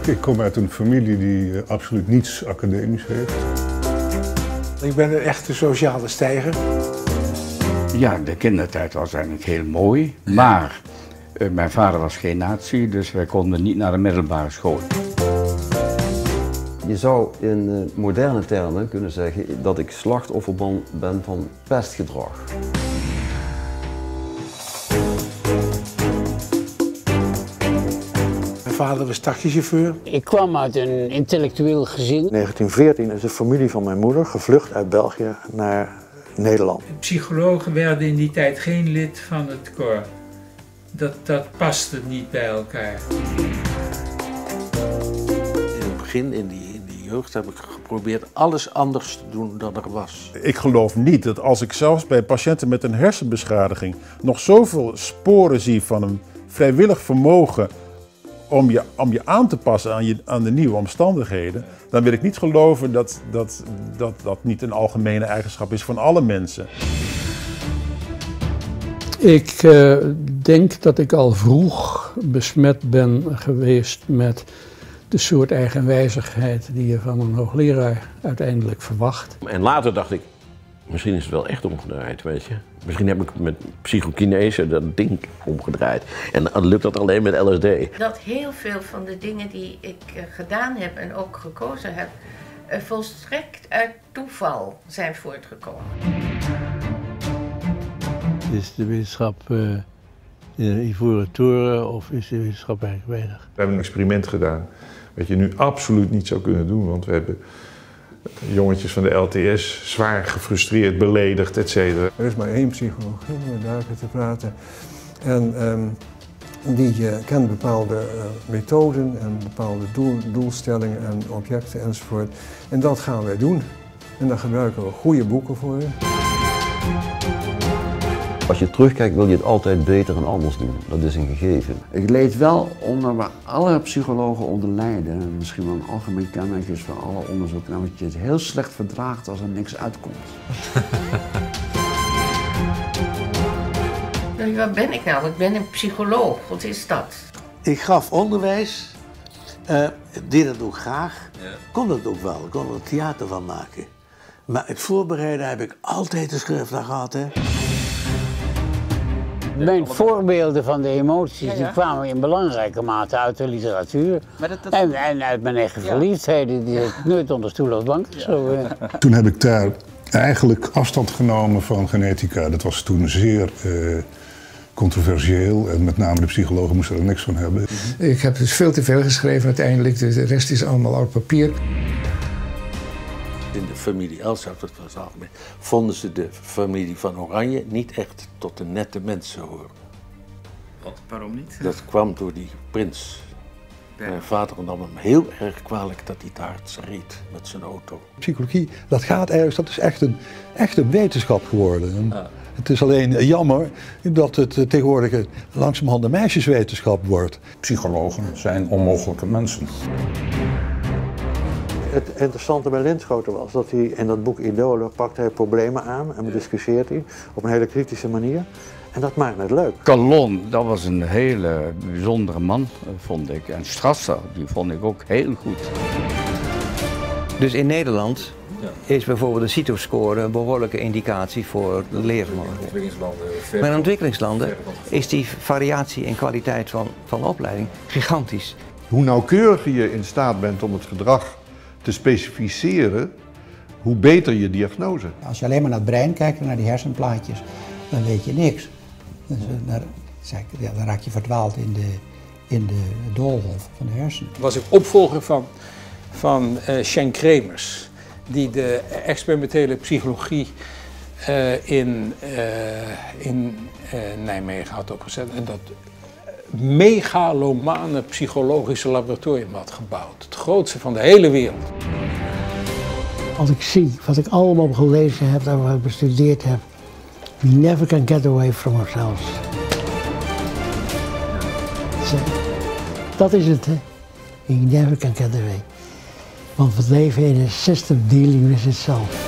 Ik kom uit een familie die absoluut niets academisch heeft. Ik ben een echte sociale stijger. Ja, de kindertijd was eigenlijk heel mooi, maar mijn vader was geen nazi, dus wij konden niet naar de middelbare school. Je zou in moderne termen kunnen zeggen dat ik slachtoffer ben van pestgedrag. Mijn vader was taxichauffeur. Ik kwam uit een intellectueel gezin. In 1914 is de familie van mijn moeder gevlucht uit België naar Nederland. Psychologen werden in die tijd geen lid van het koor. Dat paste niet bij elkaar. In het begin, in die jeugd, heb ik geprobeerd alles anders te doen dan er was. Ik geloof niet dat als ik zelfs bij patiënten met een hersenbeschadiging nog zoveel sporen zie van een vrijwillig vermogen om je aan te passen aan de nieuwe omstandigheden, dan wil ik niet geloven dat niet een algemene eigenschap is van alle mensen. Ik denk dat ik al vroeg besmet ben geweest met de soort eigenwijzigheid die je van een hoogleraar uiteindelijk verwacht. En later dacht ik, misschien is het wel echt omgedraaid, weet je. Misschien heb ik met psychokinese dat ding omgedraaid. En dan lukt dat alleen met LSD. Dat heel veel van de dingen die ik gedaan heb en ook gekozen heb, volstrekt uit toeval zijn voortgekomen. Is de wetenschap in een ivoren toren of is de wetenschap eigenlijk weinig? We hebben een experiment gedaan wat je nu absoluut niet zou kunnen doen, want we hebben jongetjes van de LTS zwaar gefrustreerd, beledigd, etc. Er is maar één psycholoog om daarover te praten. En die kent bepaalde methoden en bepaalde doelstellingen en objecten enzovoort. En dat gaan wij doen. En daar gebruiken we goede boeken voor. Als je terugkijkt wil je het altijd beter en anders doen. Dat is een gegeven. Ik leed wel onder waar alle psychologen onder lijden. Misschien wel een algemeen kenmerk is van alle onderzoeken. Dat je het heel slecht verdraagt als er niks uitkomt. Wat ben ik nou? Ik ben een psycholoog. Wat is dat? Ik gaf onderwijs, deed dat ook graag, kon dat ook wel. Ik kon er een theater van maken. Maar het voorbereiden heb ik altijd de schrift aan gehad, hè. Mijn voorbeelden van de emoties die kwamen in belangrijke mate uit de literatuur. En uit mijn eigen verliefdheden, die ik nooit onder stoel of bank. Toen heb ik daar eigenlijk afstand genomen van genetica. Dat was toen zeer controversieel en met name de psychologen moesten er niks van hebben. Ik heb dus veel te veel geschreven uiteindelijk, dus de rest is allemaal op papier. In de familie Elshoff, dat was algemeen, vonden ze de familie van Oranje niet echt tot de nette mensen horen. Wat? Waarom niet? Dat kwam door die prins. Mijn vader nam hem heel erg kwalijk dat hij te hard reed met zijn auto. Psychologie, dat gaat ergens, dat is echt een wetenschap geworden. Het is alleen jammer dat het tegenwoordig langzamerhand een meisjeswetenschap wordt. Psychologen zijn onmogelijke mensen. Het interessante bij Linschoten was dat hij in dat boek Idolen pakt hij problemen aan en bediscussieert hij op een hele kritische manier. En dat maakt het leuk. Calon, dat was een hele bijzondere man, vond ik. En Strasser, die vond ik ook heel goed. Dus in Nederland is bijvoorbeeld de CITO-score een behoorlijke indicatie voor de leervermogen. Maar in ontwikkelingslanden is die variatie in kwaliteit van opleiding gigantisch. Hoe nauwkeuriger je in staat bent om het gedrag te specificeren, hoe beter je diagnose. Als je alleen maar naar het brein kijkt en naar die hersenplaatjes, dan weet je niks. Dus, dan raak je verdwaald in de doolhof van de hersenen. Was ik opvolger van Schenk Kremers, die de experimentele psychologie in Nijmegen had opgezet. En dat megalomane psychologische laboratorium had gebouwd. Het grootste van de hele wereld. Als ik zie wat ik allemaal gelezen heb en wat ik bestudeerd heb, we never can get away from ourselves. Dat is het, hè. We never can get away. Want we leven in een system dealing with itself.